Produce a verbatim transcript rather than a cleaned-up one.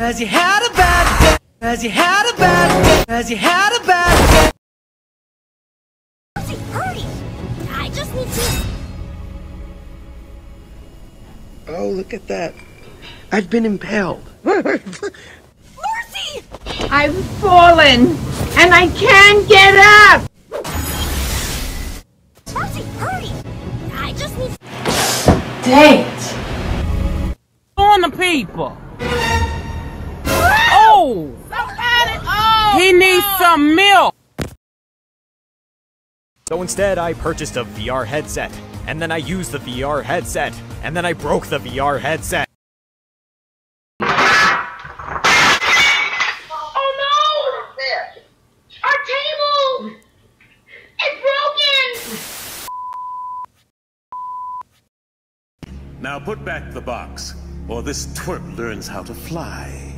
As you had a bad day, as you had a bad day, as you had a bad day. Marcy, hurry! I just need to... Oh, look at that. I've been impaled. Marcy! I've fallen, and I can't get up! Marcy, hurry! I just need... Dang it! On the people! Oh! Somebody! Oh! He needs some milk! So instead, I purchased a V R headset, and then I used the V R headset, and then I broke the V R headset. Now put back the box, or this twerp learns how to fly.